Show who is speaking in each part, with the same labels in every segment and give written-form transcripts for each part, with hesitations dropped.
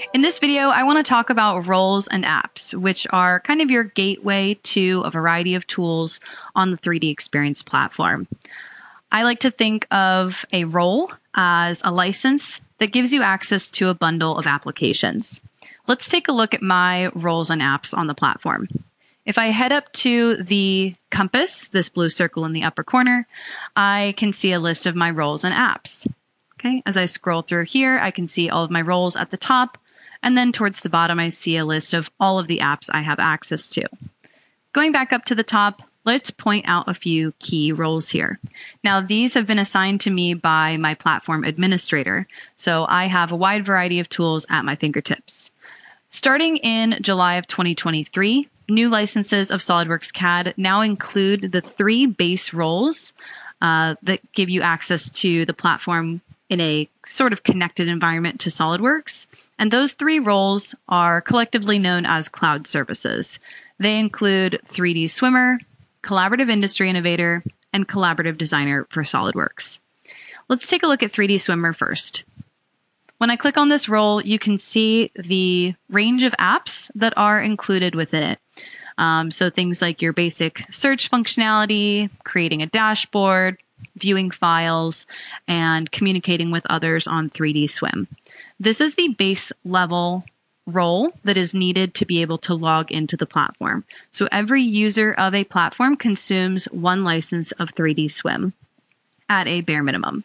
Speaker 1: In this video, I want to talk about roles and apps, which are kind of your gateway to a variety of tools on the 3DEXPERIENCE platform. I like to think of a role as a license that gives you access to a bundle of applications. Let's take a look at my roles and apps on the platform. If I head up to the compass, this blue circle in the upper corner, I can see a list of my roles and apps. Okay, as I scroll through here, I can see all of my roles at the top, and then towards the bottom, I see a list of all of the apps I have access to. Going back up to the top, let's point out a few key roles here. Now, these have been assigned to me by my platform administrator, so I have a wide variety of tools at my fingertips. Starting in July of 2023, new licenses of SOLIDWORKS CAD now include the 3 base roles that give you access to the platform in a sort of connected environment to SOLIDWORKS. And those 3 roles are collectively known as cloud services. They include 3D Swimmer, Collaborative Industry Innovator, and Collaborative Designer for SOLIDWORKS. Let's take a look at 3D Swimmer first. When I click on this role, you can see the range of apps that are included within it. So things like your basic search functionality, creating a dashboard, viewing files, and communicating with others on 3D Swim. This is the base level role that is needed to be able to log into the platform. So every user of a platform consumes 1 license of 3D Swim at a bare minimum.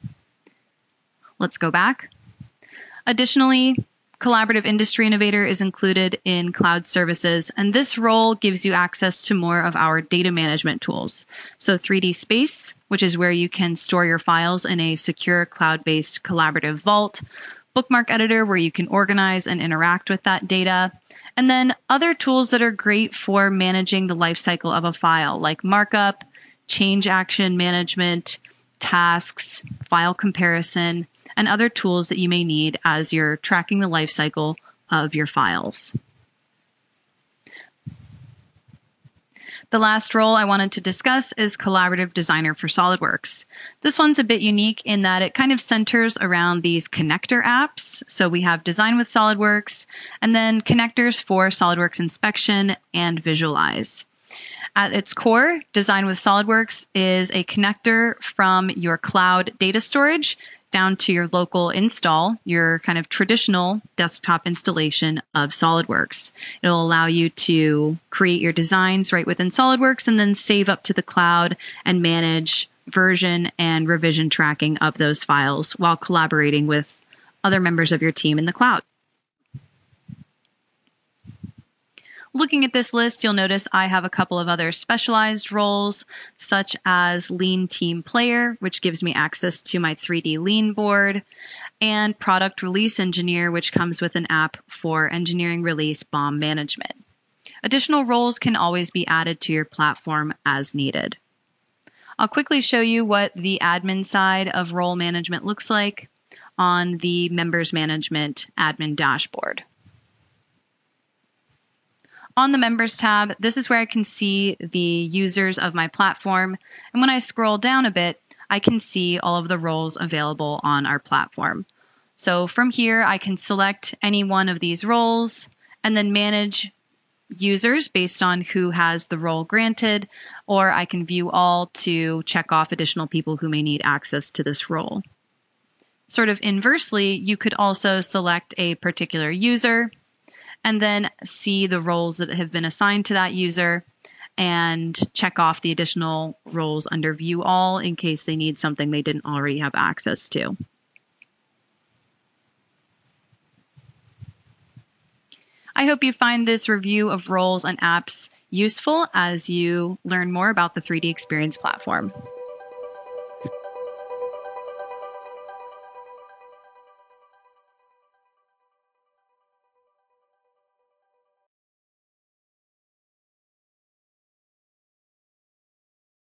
Speaker 1: Let's go back. Additionally, Collaborative Industry Innovator is included in cloud services, and this role gives you access to more of our data management tools. So 3D Space, which is where you can store your files in a secure cloud-based collaborative vault, Bookmark Editor, where you can organize and interact with that data, and then other tools that are great for managing the lifecycle of a file, like markup, change action management, tasks, file comparison, and other tools that you may need as you're tracking the lifecycle of your files. The last role I wanted to discuss is Collaborative Designer for SOLIDWORKS. This one's a bit unique in that it kind of centers around these connector apps. So we have Design with SOLIDWORKS, and then connectors for SOLIDWORKS Inspection and Visualize. At its core, Design with SOLIDWORKS is a connector from your cloud data storage down to your local install, your kind of traditional desktop installation of SOLIDWORKS. It'll allow you to create your designs right within SOLIDWORKS and then save up to the cloud and manage version and revision tracking of those files while collaborating with other members of your team in the cloud. Looking at this list, you'll notice I have a couple of other specialized roles, such as Lean Team Player, which gives me access to my 3D Lean board, and Product Release Engineer, which comes with an app for engineering release BOM management. Additional roles can always be added to your platform as needed. I'll quickly show you what the admin side of role management looks like on the Members Management admin dashboard. On the Members tab, this is where I can see the users of my platform. And when I scroll down a bit, I can see all of the roles available on our platform. So from here, I can select any one of these roles and then manage users based on who has the role granted, or I can view all to check off additional people who may need access to this role. Sort of inversely, you could also select a particular user and then see the roles that have been assigned to that user and check off the additional roles under View All in case they need something they didn't already have access to. I hope you find this review of roles and apps useful as you learn more about the 3DEXPERIENCE platform.